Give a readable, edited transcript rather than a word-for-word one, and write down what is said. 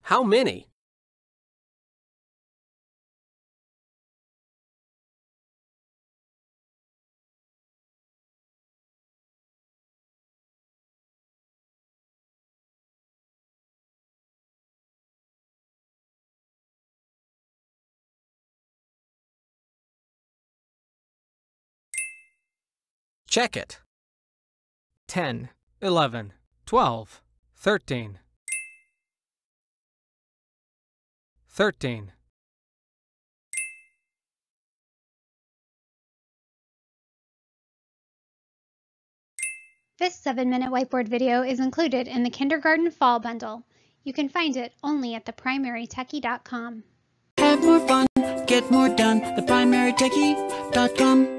How many? Check it. 10, 11, 12, 13. 13. This 7-minute whiteboard video is included in the Kindergarten Fall Bundle. You can find it only at theprimarytechie.com. Have more fun, get more done, theprimarytechie.com.